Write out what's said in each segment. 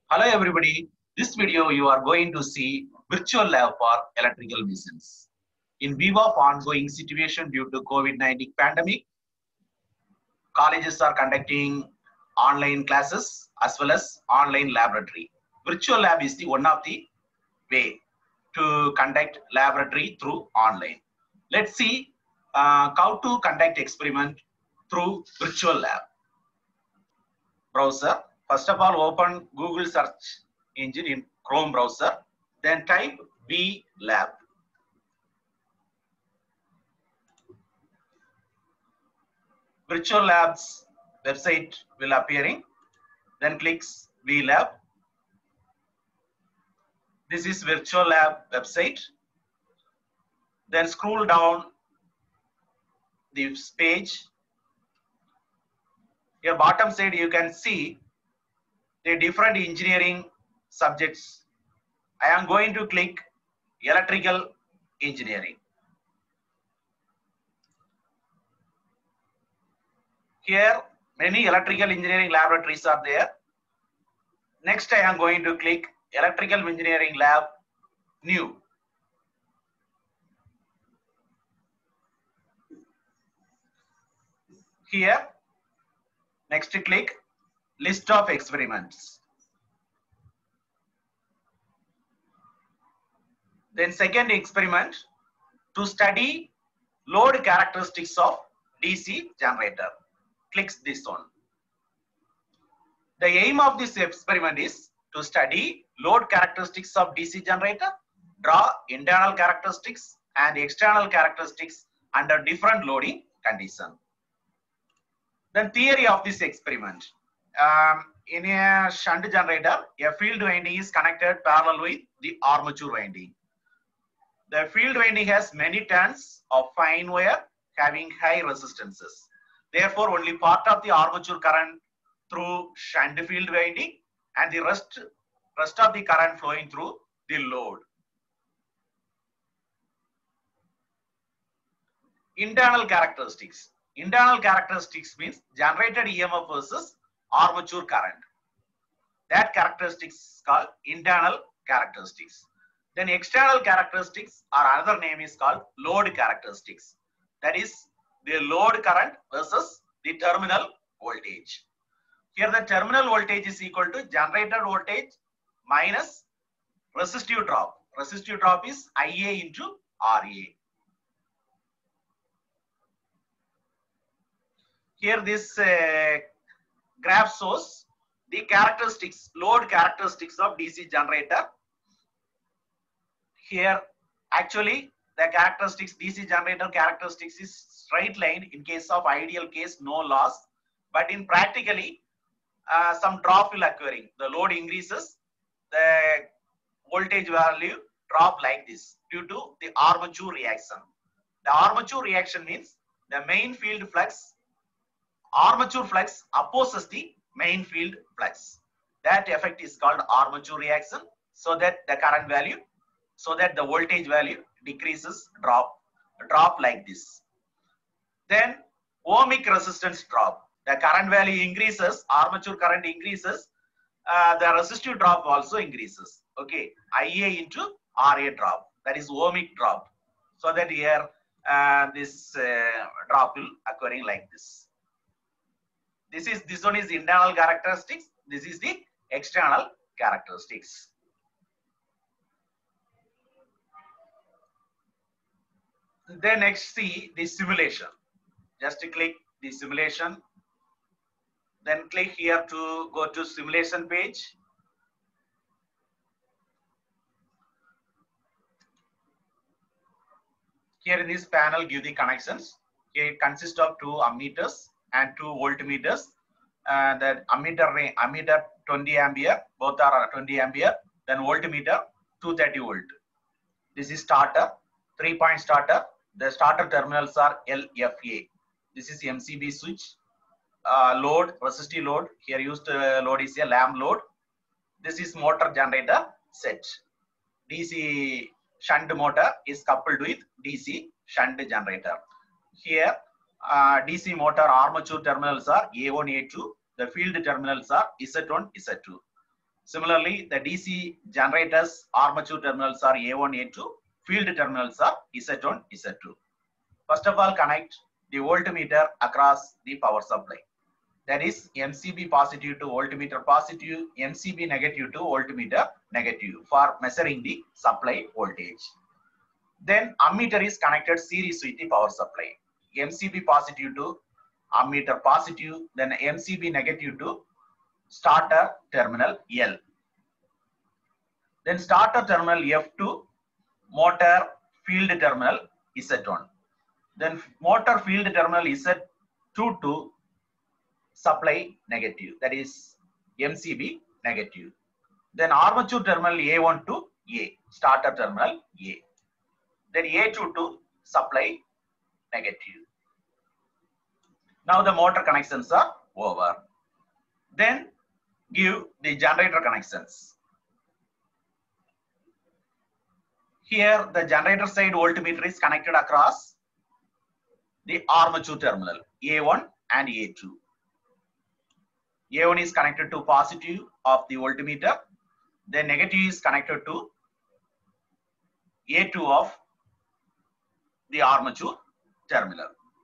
Hello everybody, this video you are going to see virtual lab for electrical machines. In view of ongoing situation due to COVID-19 pandemic, colleges are conducting online classes as well as online laboratory. Virtual lab is the one of the way to conduct laboratory through online. Let's see how to conduct experiment through virtual lab. Browser. First of all, open Google search engine in Chrome browser. Then type VLab. Virtual Labs website will appearing. Then clicks VLab. This is Virtual Lab website. Then scroll down this page. Here bottom side you can see the different engineering subjects. I am going to click electrical engineering. Here many electrical engineering laboratories are there. Next I am going to click electrical engineering lab new. Here next click list of experiments. Then second experiment, to study load characteristics of DC generator. Clicks this one. The aim of this experiment is to study load characteristics of DC generator, draw internal characteristics and external characteristics under different loading condition. Then theory of this experiment. In a shunt generator, a field winding is connected parallel with the armature winding. The field winding has many turns of fine wire having high resistances. Therefore, only part of the armature current through shunt field winding and the rest of the current flowing through the load. Internal characteristics. Internal characteristics means generated EMF versus armature current. That characteristics is called internal characteristics. Then external characteristics or another name is called load characteristics. That is the load current versus the terminal voltage. Here the terminal voltage is equal to generated voltage minus resistive drop. Resistive drop is IA into RA. Here this graph shows the characteristics, load characteristics of DC generator. Here actually the characteristics, DC generator characteristics is straight line. In case of ideal case, no loss, but in practically some drop will occurring. The load increases, the voltage value drop like this due to the armature reaction. The armature reaction means the main field flux, armature flux opposes the main field flux. That effect is called armature reaction, so that the current value, so that the voltage value decreases, drop like this. Then ohmic resistance drop. The current value increases, armature current increases, the resistive drop also increases. Okay, IA into RA drop. That is ohmic drop. So that here this drop will occurring like this. This one is internal characteristics. This is the external characteristics. Then next see the simulation. Just click the simulation. Then click here to go to simulation page. Here in this panel give the connections. Here it consists of 2 ammeters and 2 voltmeters. The ammeter 20 ampere, both are 20 ampere. Then voltmeter 230 volt. This is starter, 3-point starter. The starter terminals are LFA. This is MCB switch. Load, resistive load. Here used load is a lamp load. This is motor generator set. DC shunt motor is coupled with DC shunt generator. Here DC motor armature terminals are A1, A2. The field terminals are Z1, Z2. Similarly, the DC generators armature terminals are A1, A2. Field terminals are Z1, Z2. First of all, connect the voltmeter across the power supply. That is MCB positive to voltmeter positive, MCB negative to voltmeter negative for measuring the supply voltage. Then ammeter is connected series with the power supply. MCB positive to ammeter positive, then MCB negative to starter terminal L. Then starter terminal F2, motor field terminal Z1. Then motor field terminal Z2 to supply negative, that is MCB negative. Then armature terminal A1 to A, starter terminal A. Then A2 to supply negative. Now the motor connections are over. Then give the generator connections. Here the generator side voltmeter is connected across the armature terminal A1 and A2. A1 is connected to positive of the voltmeter, then negative is connected to A2 of the armature terminal.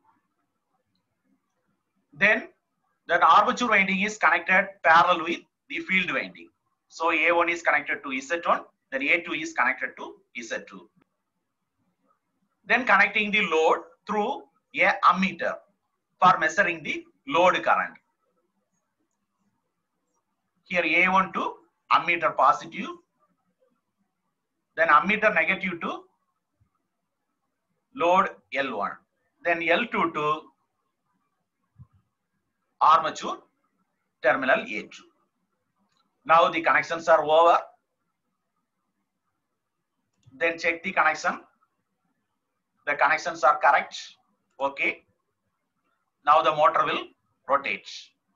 Then that armature winding is connected parallel with the field winding. So A1 is connected to Z1, then A2 is connected to Z2. Then connecting the load through a ammeter for measuring the load current. Here A1 to ammeter positive, then ammeter negative to load L1, then L2 to armature terminal A2. Now the connections are over. Then check the connection. The connections are correct. Okay. Now the motor will rotate.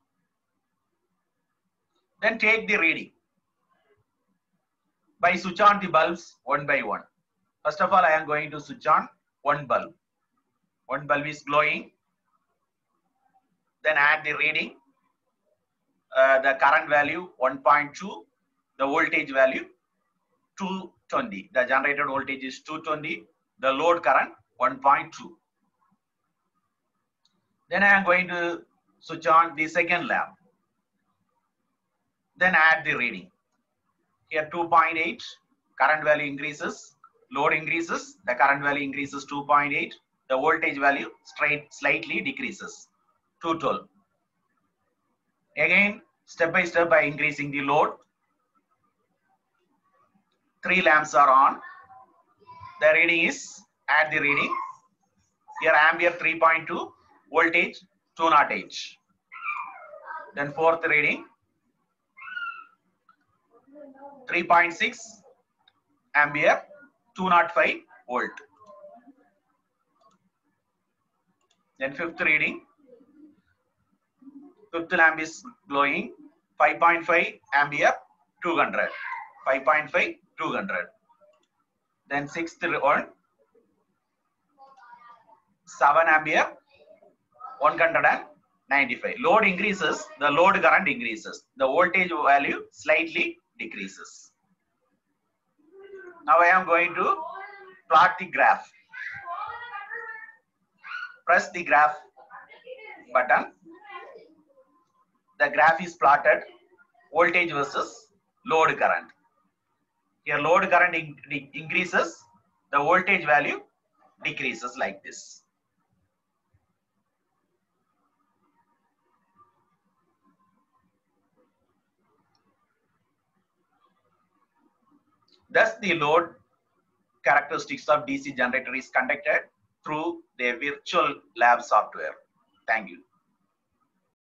Then take the reading by switch on the bulbs one by one. First of all, I am going to switch on one bulb. One bulb is glowing. Then add the reading. The current value 1.2. The voltage value 220. The generated voltage is 220. The load current 1.2. Then I am going to switch on the second lamp. Then add the reading. Here 2.8, current value increases, load increases, the current value increases 2.8, the voltage value slightly decreases, 212. Again, step by step by increasing the load. 3 lamps are on. The reading is, add the reading. Here ampere 3.2, voltage 208. Then fourth reading 3.6 ampere 205 volt. Then fifth reading, fifth lamp is glowing 5.5 ampere 200, 5.5 200. Then sixth one 7 ampere 195. Load increases, the load current increases, the voltage value slightly decreases. Now I am going to plot the graph. Press the graph button. The graph is plotted, voltage versus load current. Here load current increases, the voltage value decreases like this. Thus, the load characteristics of DC generator is conducted through the virtual lab software. Thank you.